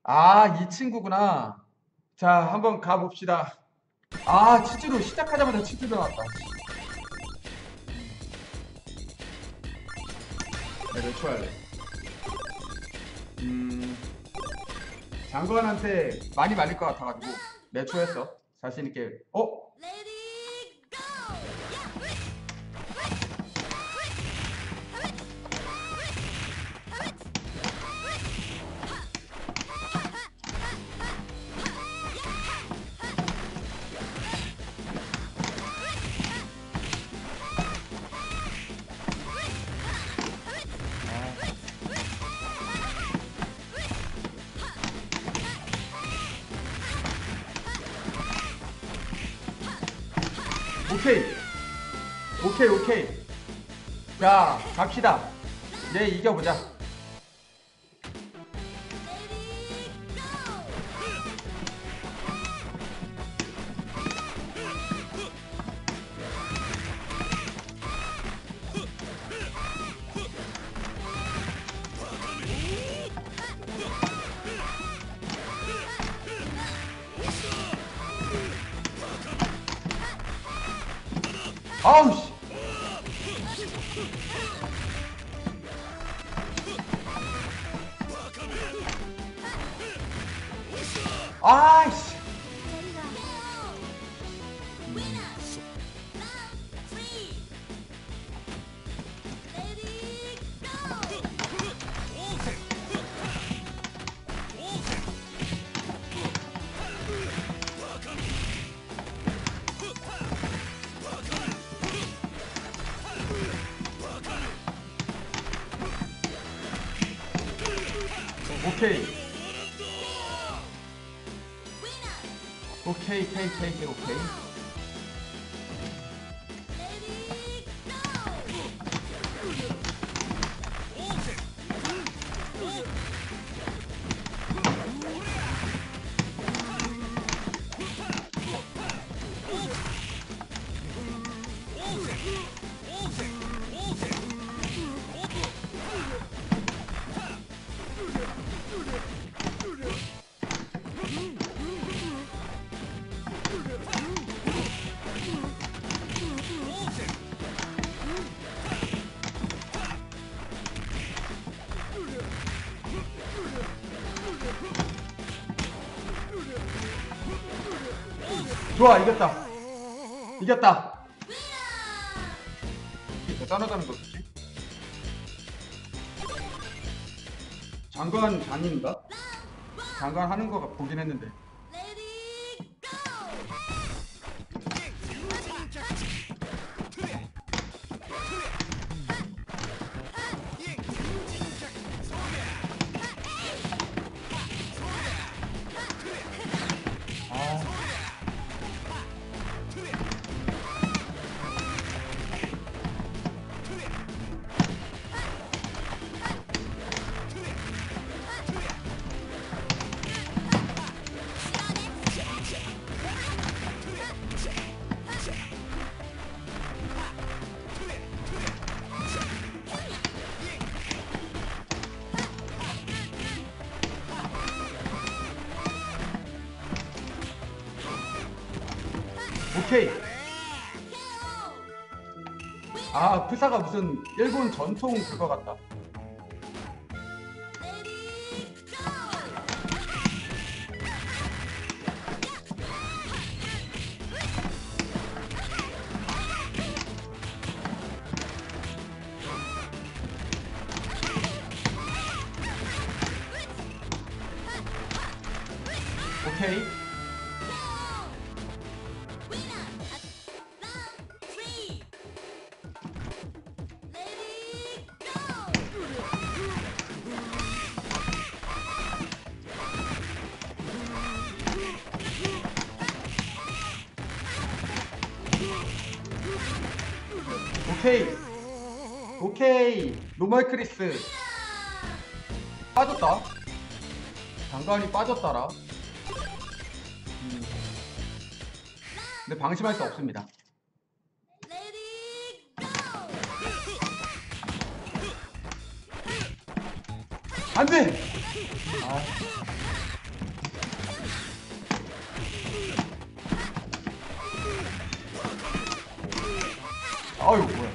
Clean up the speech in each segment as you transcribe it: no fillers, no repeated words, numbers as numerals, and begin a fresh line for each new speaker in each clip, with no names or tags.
아, 이 친구구나. 자, 한번 가봅시다. 아, 치즈로 시작하자마자 치즈로 나왔다. 네, 몇 초 할래? 장관한테 많이 말릴 것 같아가지고 몇 초 했어? 자신있게. 어? 오케이. 오케이, 오케이. 자, 갑시다. 네, 이겨보자. 아우씨. 아이씨. 오케이. 오케이, 오케이, 오케이, 오케이. 좋아, 이겼다. 이겼다. 대단하다는 거지. 장관 장인가? 장관 하는 거가 보긴 했는데. 오케이. 아, 프사가 무슨 일본 전통 그거 같다. 오케이. 오케이. 오케이. 노멀 크리스. 빠졌다. 장관이 빠졌다라. 근데 방심할 수 없습니다. 안돼. 아. 아유 뭐야.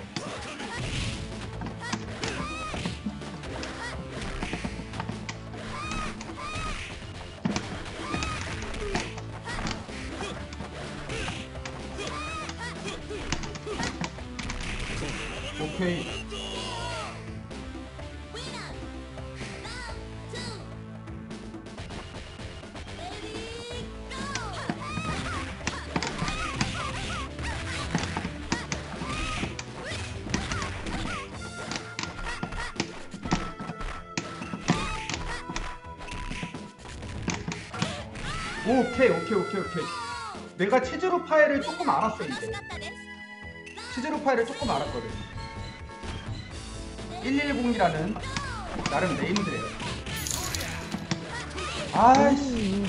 오케이. 오케이. 내가 치즈루 파이를 조금 알았어 이제. 치즈루 파이를 조금 알았거든. 110이라는 나름 네임드래요. 아이씨.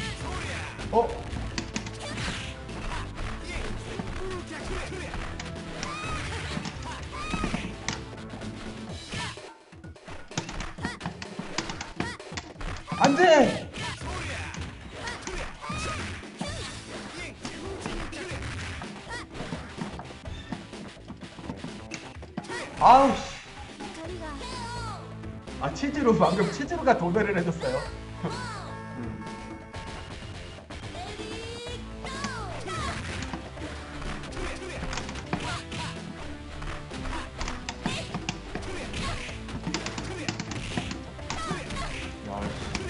안돼. 아우 씨. 아 치즈루 방금 치즈루가 도배를 해줬어요. 야,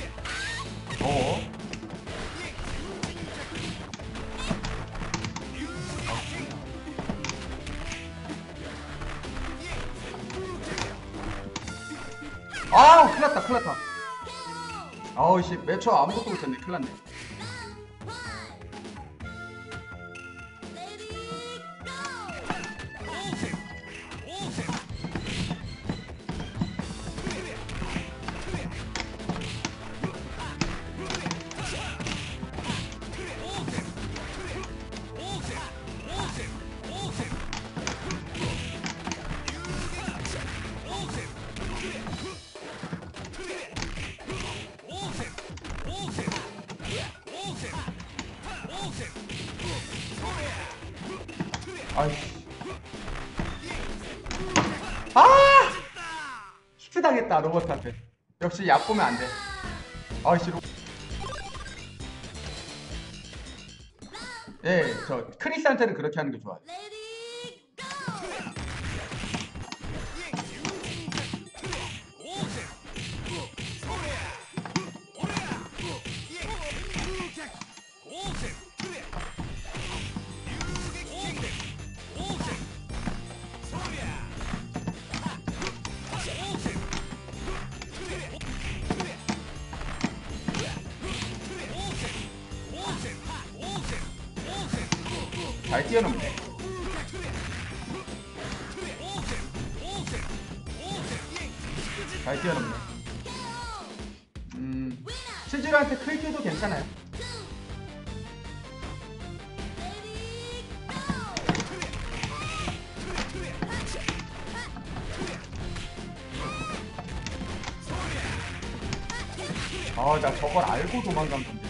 아 큰일났다. 아우씨 매초 아무것도 못했네. 큰일났네. 아이씨. 아! 히트 당했다 로봇한테. 역시 약 보면 안 돼. 아이씨. 예, 저 크리스한테는 그렇게 하는 게 좋아요. 잘 뛰어넘네. 잘 뛰어넘네. 치즈루한테 클큐도 괜찮아요. 아, 나 저걸 알고 도망간 건데.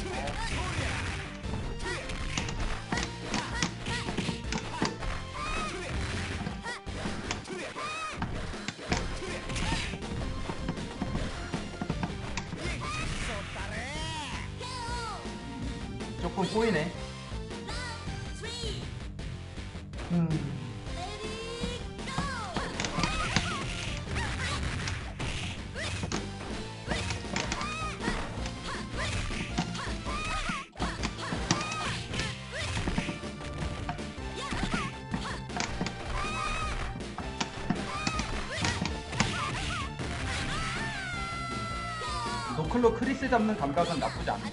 조금 꼬이네. 노클로 크리스 잡는 감각은 나쁘지 않네.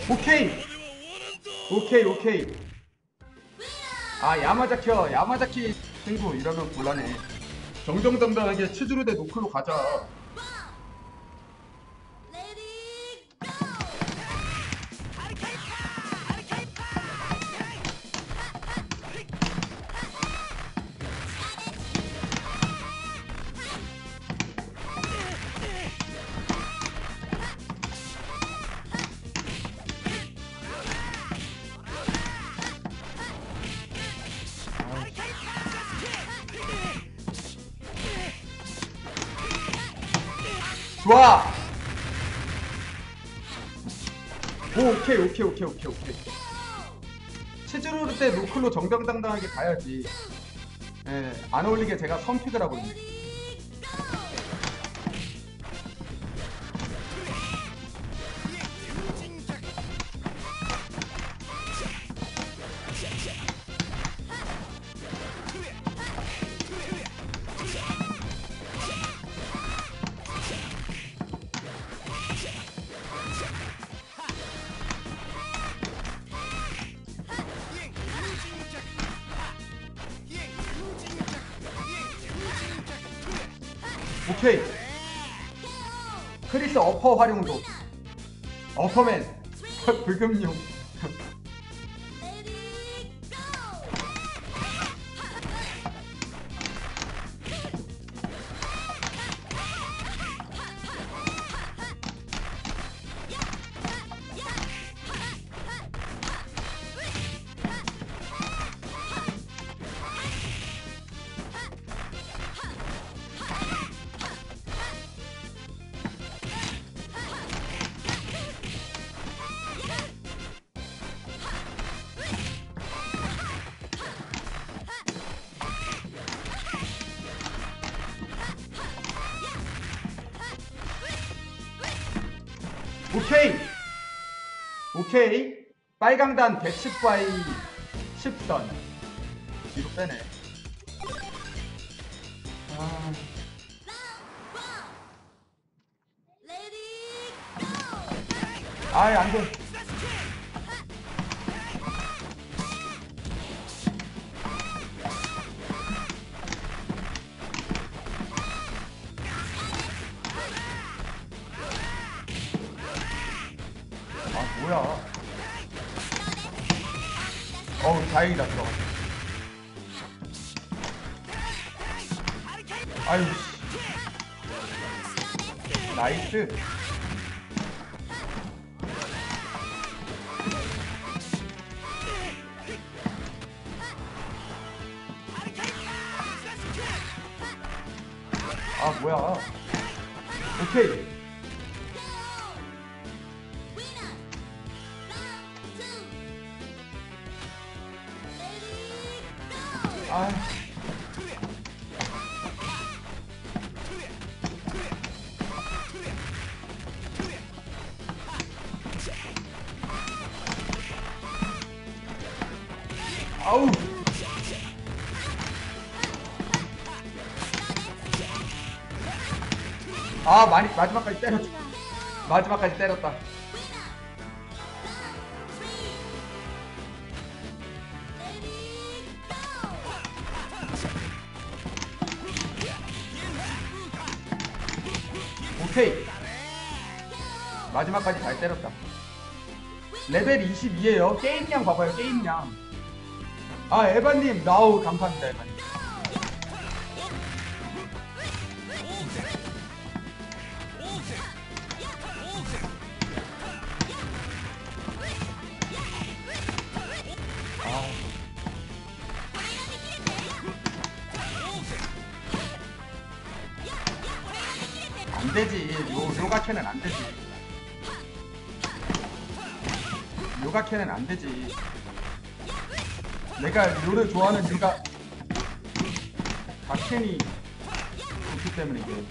오케이 오케이. 아 야마자키 친구 이러면 곤란해. 정정당당하게 치즈로 대 노클로 가자. 좋아. 오케이. 치즈로르 때 노클로 정정당당하게 가야지. 예, 안 어울리게 제가 선픽을 하고 있네. 오케이. 크리스 어퍼 활용도. 어퍼맨 불금용. 오케이. 빨강단 대치바이 10선 뒤로 빼네. 아이 안돼. 뭐야. 어우 다행이다 들어갔어. 아유 나이스. 아 뭐야. 오케이. 아. 아우. 아 마지막까지 때렸다. 마지막까지 때렸다. 오케이. 마지막까지 잘 때렸다. 레벨 22에요. 게임량 봐봐요. 게임량. 아 에바님 나우 감사합니다. 에바님. 안되지. 요가캔은 안되지. 요가캔은 안되지. 내가 요를 좋아하는 이유가 가캔이 좋기 때문에 이게.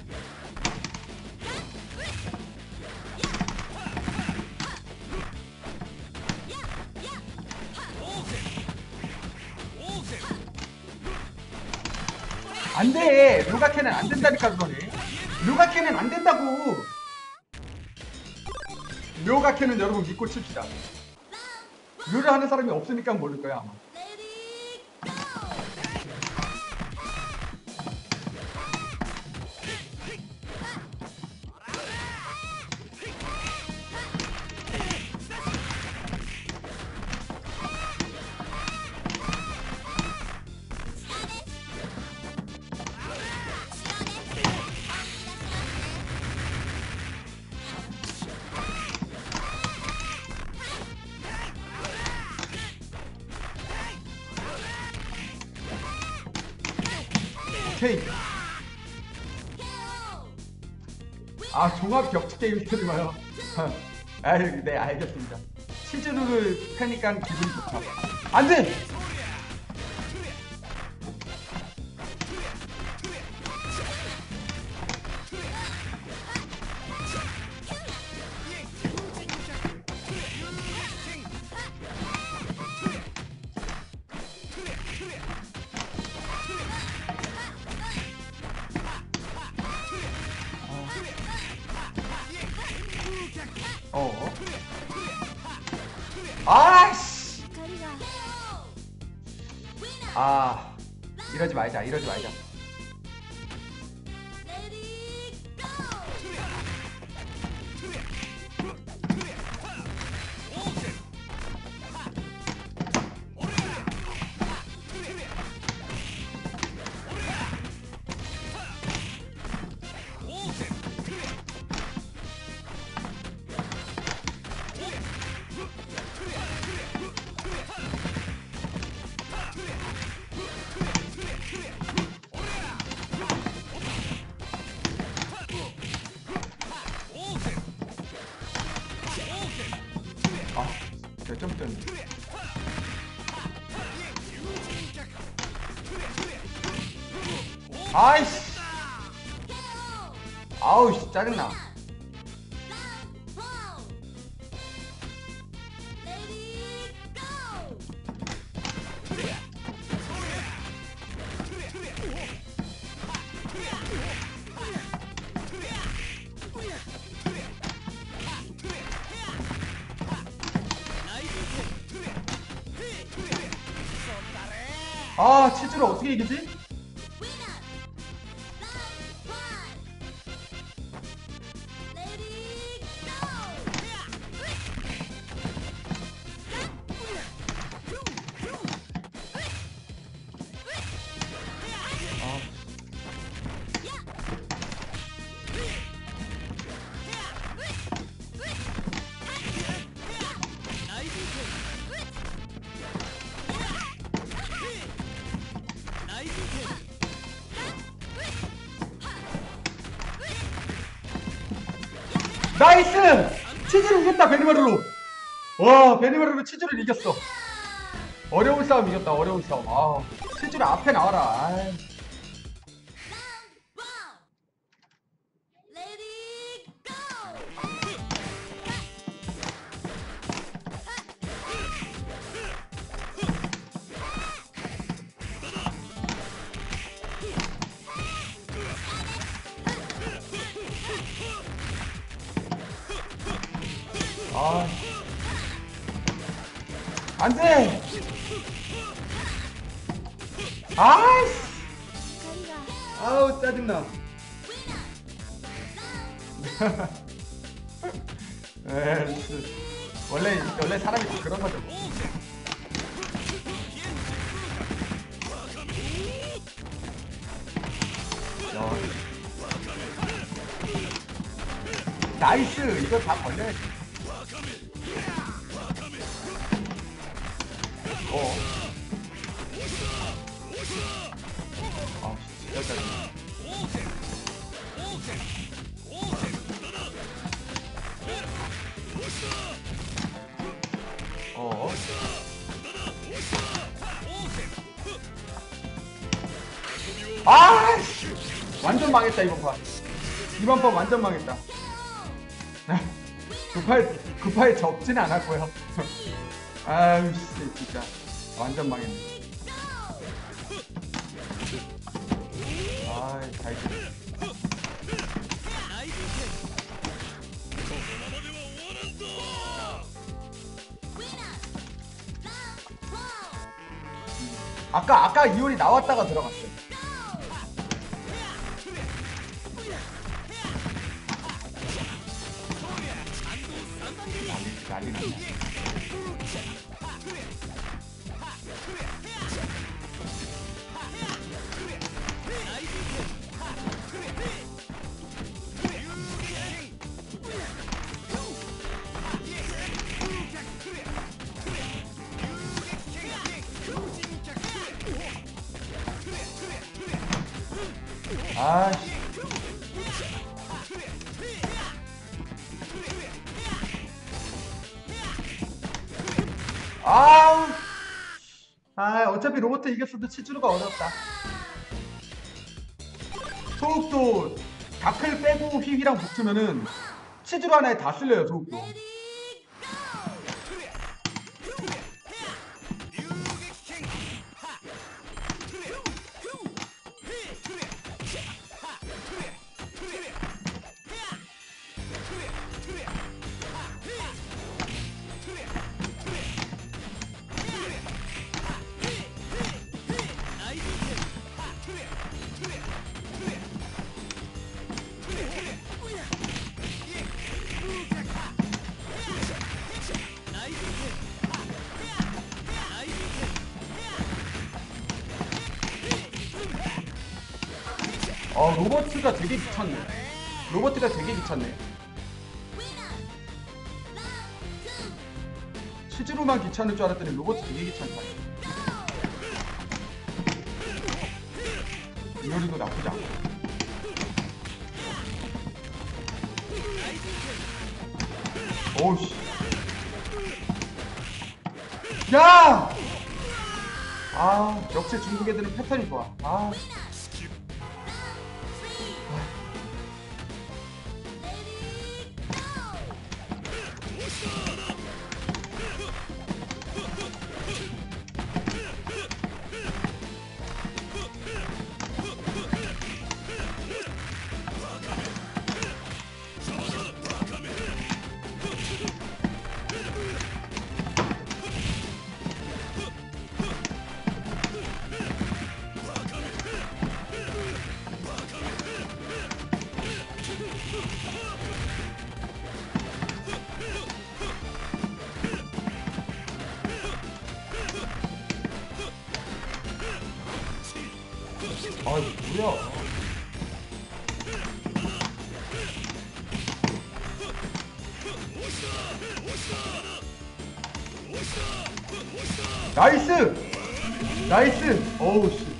안돼. 요가캔은 안된다니까 그거네. 요가캔은 안된다고. 묘가케는 여러분 믿고 칩시다. 묘를 하는 사람이 없으니까 모를 거야 아마. 오케이. 아 종합 격투 게임 스트리머요. 아, 네 알겠습니다. 치즈루를 패니까 기분이 좋다. 안돼. 아씨. 아 이러지 말자. 이러지 말자. 몇 점 때문에. 아이씨. 아우씨 짜증나. 아 치즈를 어떻게 이기지? 나이스! 치즈를 이겼다 베니마루로. 와 베니마루로 치즈를 이겼어. 어려운 싸움 이겼다. 어려운 싸움. 아 치즈를 앞에 나와라. 아이. 아, 안 돼! 아이씨! 아우, 짜증나. 에이씨. 원래 사람이 좀 그런 거죠. 나이스! 이거 다 벌려야지. 아, 진짜 짜증나. 아이씨! 완전 망했다 이번 판. 이번 판 완전 망했다. 급하게 접진 않았고요. 아유 씨 진짜 완전 망했네. 아이 다이스. 아까 이온이 나왔다가 들어갔어요. 난리 났네. 아이씨. 어차피 로봇 이겼어도 치즈루가 어렵다. 소욱도 다클 빼고 휘휘랑 붙으면은 치즈루 하나에 다 쓸려요, 소욱도. 로버트가 되게 귀찮네. 로버트가 되게 귀찮네. 치즈루만 귀찮을 줄 알았더니 로버트 되게 귀찮다. 이 요리도 나쁘지 않고. 오우씨. 야! 역시 중국 애들은 패턴이 좋아. 이거 뭐야? 나이스! 나이스! 어우 씨.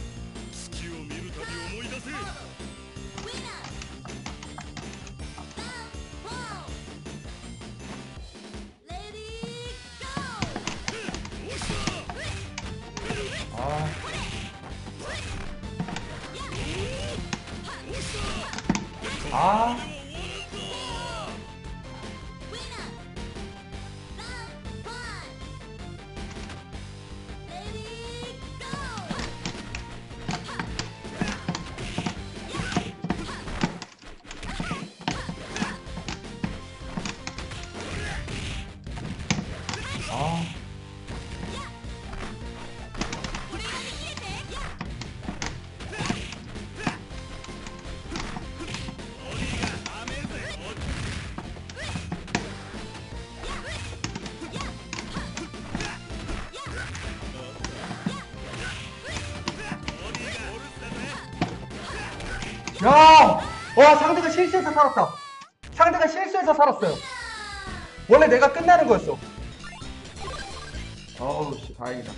야! 와, 상대가 실수해서 살았다. 상대가 실수해서 살았어요. 원래 내가 끝나는 거였어. 어우 씨, 다행이다.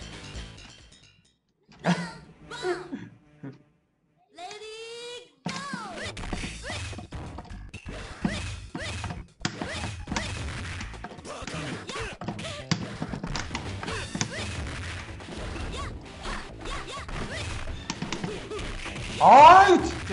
아유 진짜.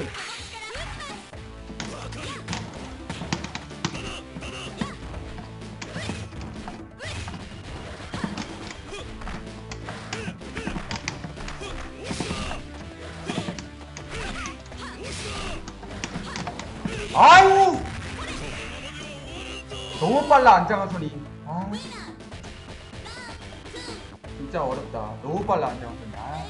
아유 너무 빨라 안장한 손이. 진짜 진짜 어렵다. 너무 빨라 안정선. 아.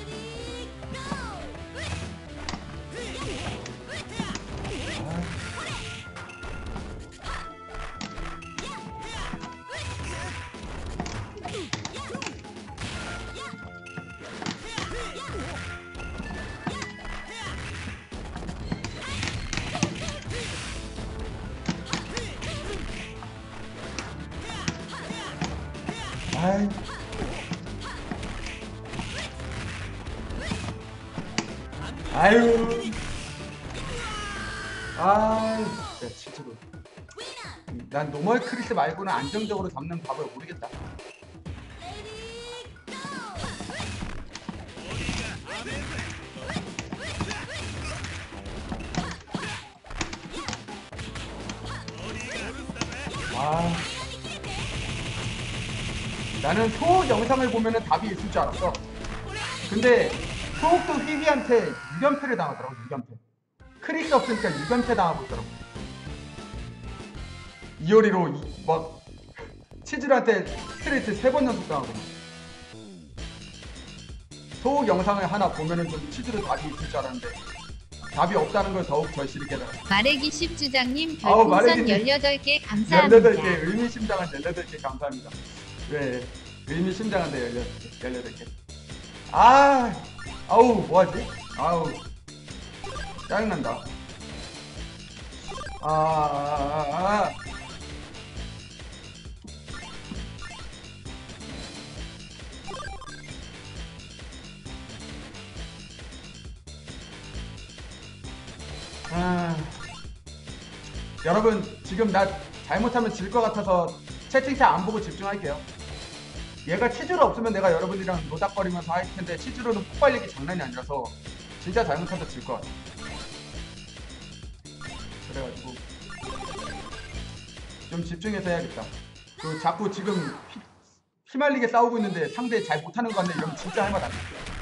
아이. 아유. 아이, 진짜 진짜로. 난 노멀 크리스 말고는 안정적으로 잡는 밥을 모르겠다. 아. 나는 소옥 영상을 보면은 답이 있을 줄 알았어. 근데 소옥도 휘휘한테 6연패를 당하더라고. 6연패. 크리스 없으니까 6연패 당하고 있더라고. 이효리로 막 치즈한테 스트레이트 3번 연속 당하고. 소옥 영상을 하나 보면은 좀 치즈로 답이 있을 줄 알았는데 답이 없다는 걸 더욱 절실히 깨달았어.
마레기 10주장님 별풍선 18개 감사합니다.
18개 의미심장한 18개 감사합니다. 네, 의미심장한데 18개. 아우 뭐하지? 아우 짜증난다. 여러분 지금 나 잘못하면 질 것 같아서 채팅창 안 보고 집중할게요. 얘가 치즈로 없으면 내가 여러분이랑 노닥거리면서 할 텐데 치즈로는 폭발력이 장난이 아니라서 진짜 잘못해서 질 것 같아. 그래가지고 좀 집중해서 해야겠다. 그 자꾸 지금 휘말리게 싸우고 있는데 상대 잘 못하는 거 같네. 이러면 진짜 할 맛 안 나.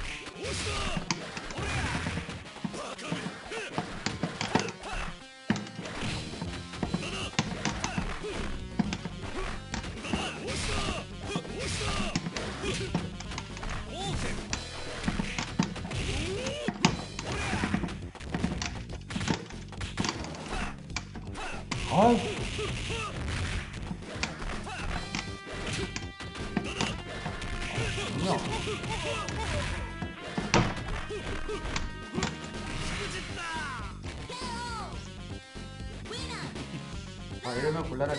아유. 뭐야. 이러면 곤란하지.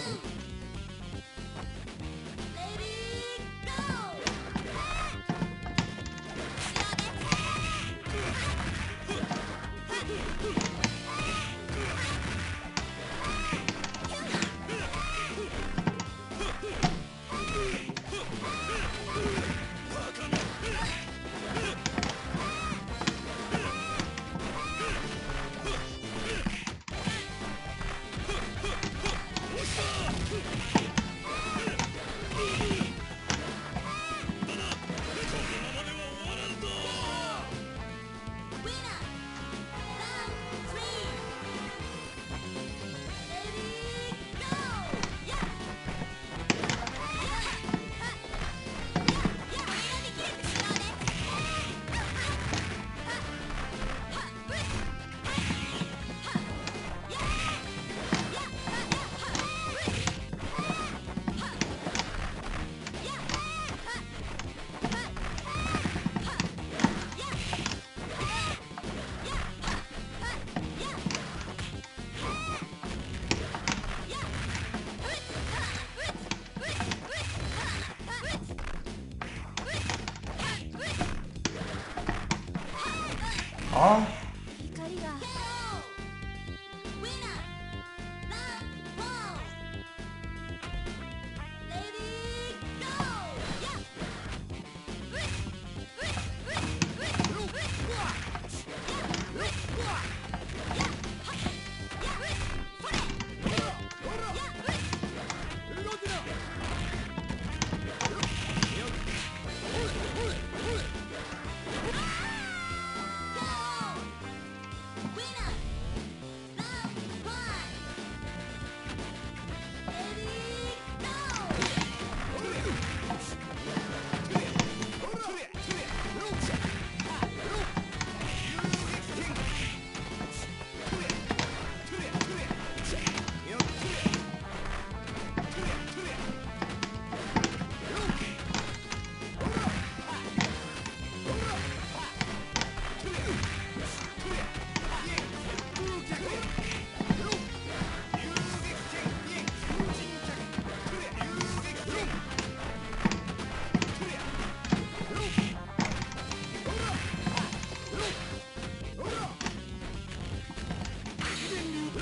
아.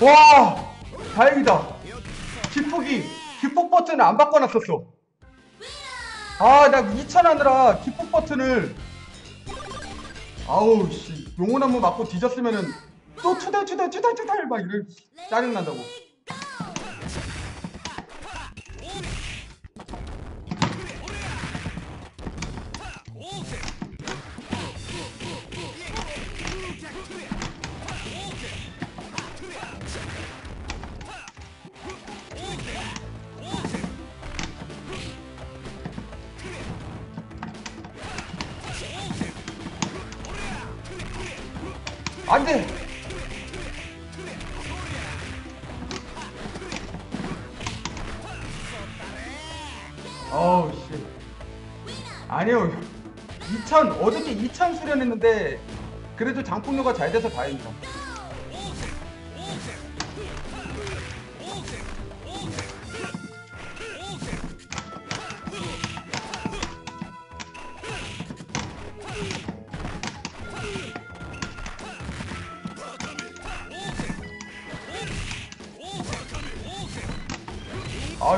와 다행이다. 기폭 버튼을 안 바꿔놨었어. 아 나 2,000 하느라 기폭 버튼을 아우 씨 용혼 한번 맞고 뒤졌으면은 또 투덜 막 이럴 짜증난다고. 안돼. 어우 씨 아니요 2000 어저께 2000 수련했는데 그래도 장풍로가 잘 돼서 다행이다. 아유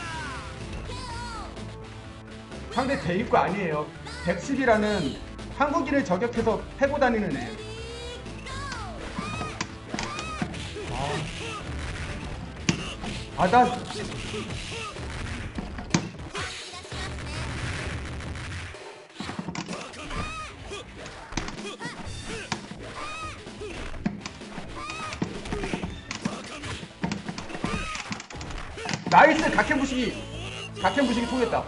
상대 대입구 아니에요. 110이라는 한국인을 저격해서 패고 다니는 애. 나 나이스 각캔 부시기 통했다.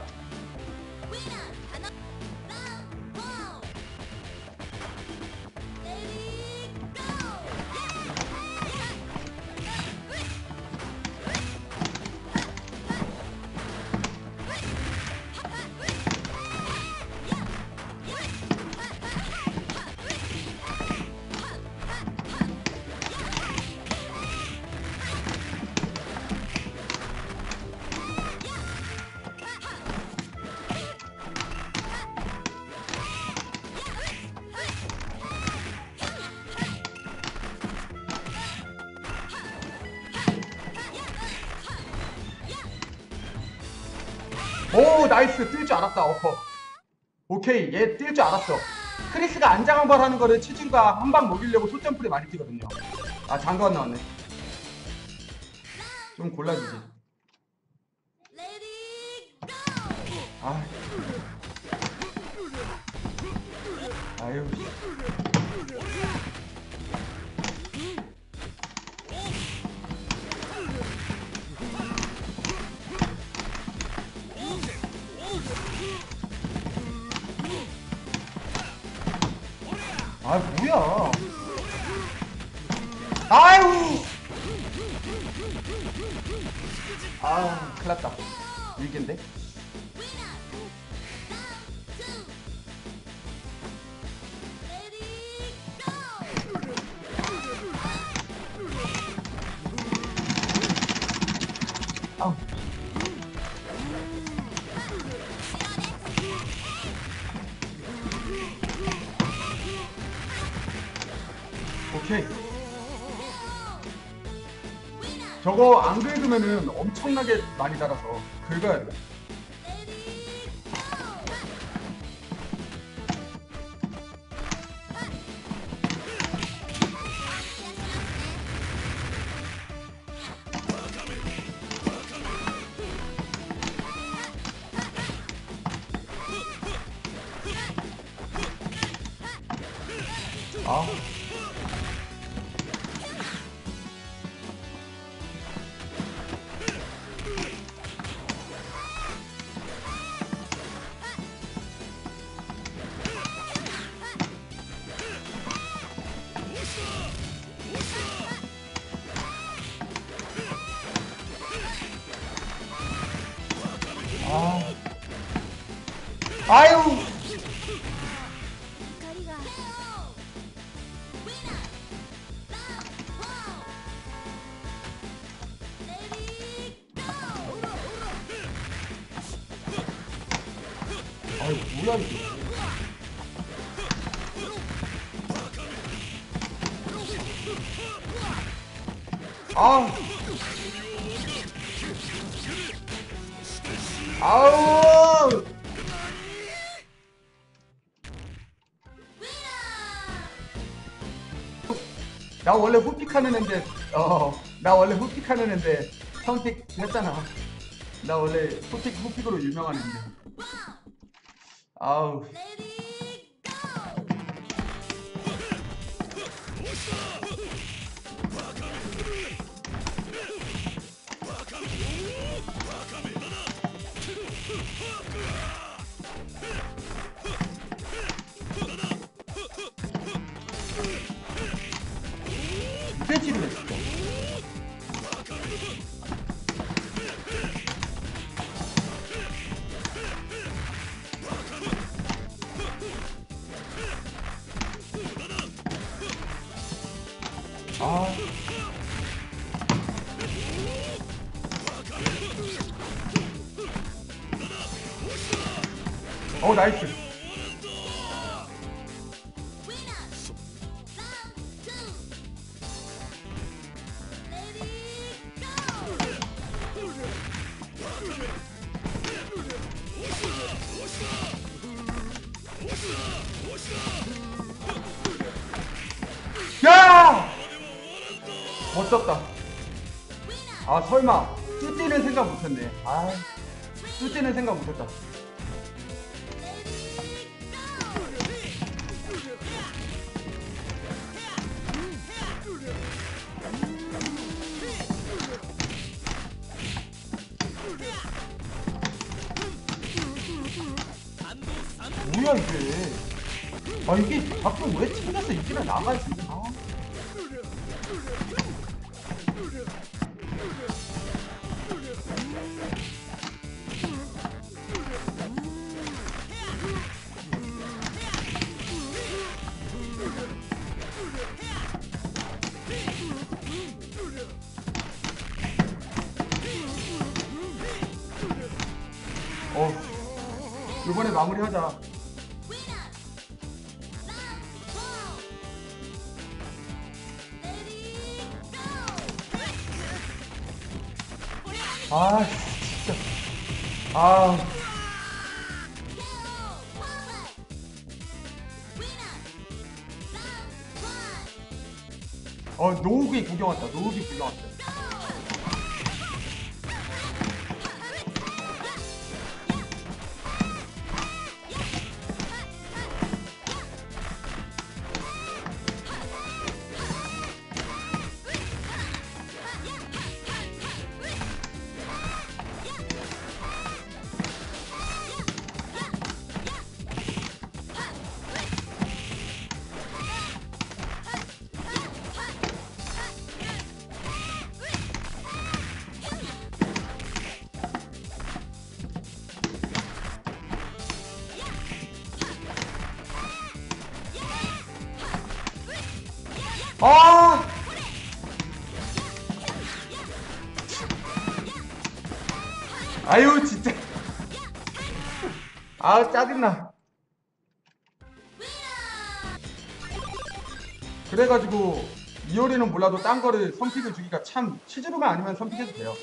오 나이스 뛸 줄 알았다. 어퍼 오케이 얘 뛸 줄 알았어. 크리스가 안장한발 하는 거를 치즈가 한 방 먹이려고 소점풀이 많이 뛰거든요. 아 장도 안 나왔네. 좀 골라주지. 아 아유 아 뭐야. 아유 아 큰일났다. 일기인데. 아 오케이. 저거 안 긁으면은 엄청나게 많이 달아서 긁어야 돼. 아 아유 아유 뭐야 이게. 아. 아우. 나 원래 후픽하는 앤데 나 원래 후픽하는 앤데 선픽 했잖아. 나 원래 후픽으로 유명한 앤데. 아우. 배치를 했어. 아. 나이스. 야! 못 썼다. 아, 설마. 뚜띠는 생각 못했네. 아, 뚜띠는 생각 못했다. 뭐야, 이게. 아, 이게 가끔 왜 튕겨서 이기나 나가지? 아. 이번에 마무리하자. 아, 진짜. 아. 노우기 구경 왔다. 노우기 구경 왔다. 아! 아유, 진짜. 아, 짜증나. 그래가지고 이효리는 몰라도 딴 거를 선픽을 주기가 참, 치즈로만 아니면 선픽해도 돼요.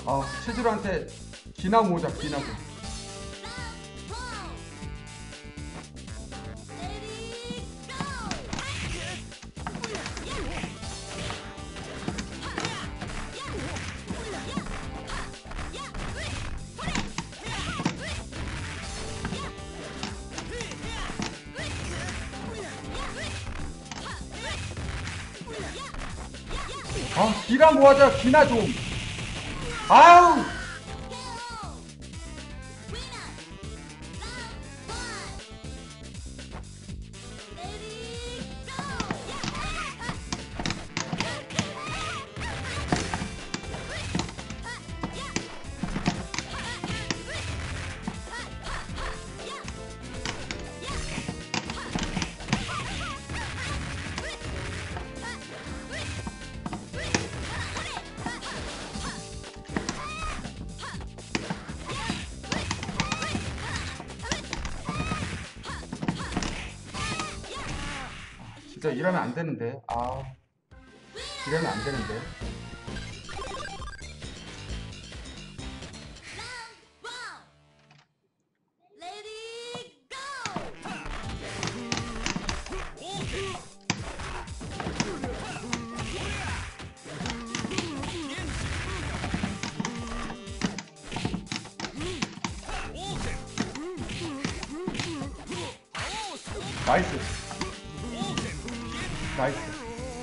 치즈로한테 기나 모으자, 기나고. 기나 모아자, 기나 좀. 아우! 진짜 이러면 안 되는데. 이러면 안 되는데. 나이스. 나이스.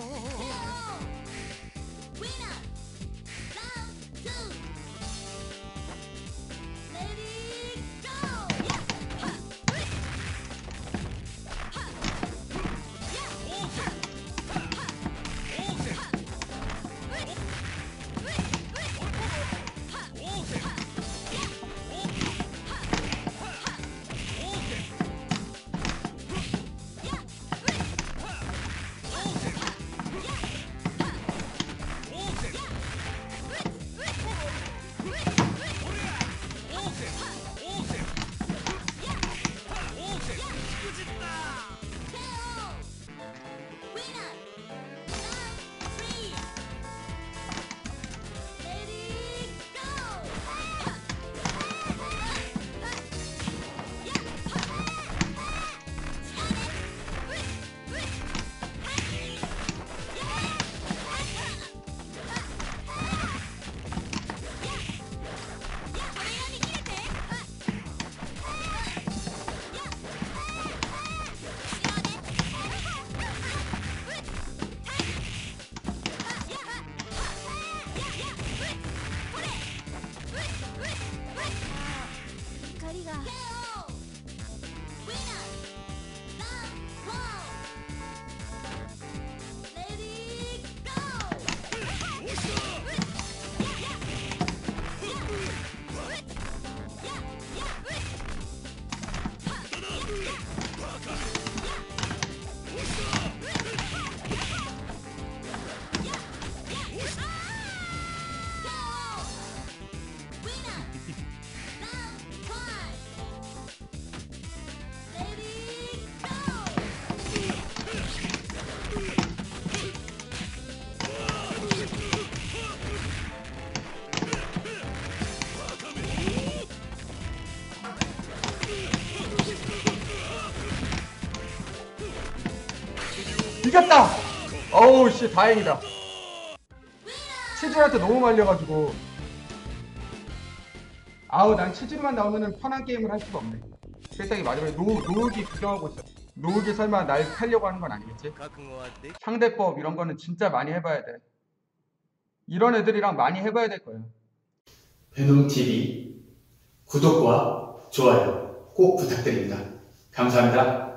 이겼다! 어우 씨 다행이다. 치즈한테 너무 말려가지고. 난 치즈로만 나오면은 편한 게임을 할 수가 없네. 필살기 마지막에 노욱이 구경하고 있어. 노욱이 설마 날 팔려고 하는 건 아니겠지? 상대법 이런 거는 진짜 많이 해봐야 돼. 이런 애들이랑 많이 해봐야 될 거야.
베놈TV 구독과 좋아요 꼭 부탁드립니다. 감사합니다.